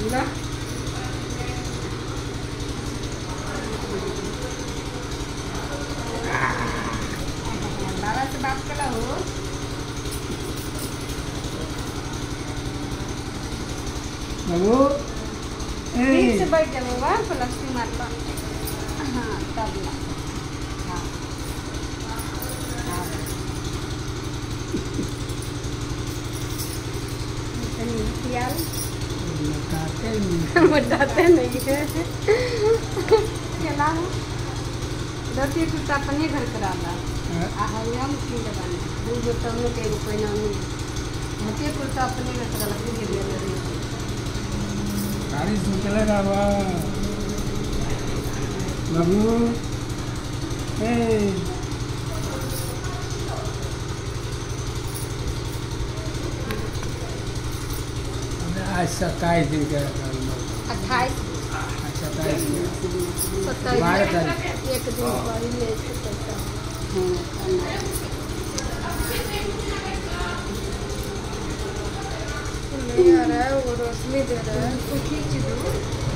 ला बाबा से बात कर लो बाबू ठीक से बैठ जाओ बाबा प्लास्टिक मार लो हाँ तब ला हाँ हाँ बताते नहीं है चला दस एक रुपया अपने घर करा ला हम की लगाने दू गो तब में कई रुपये ना एक रुपया अपने घर करा ला गाड़ी सुचले बाबा बाबू आज 27 दिन का 28 27 12 तारीख एक दिन पहले नहीं आ रहा है वो रोशनी दे रहा है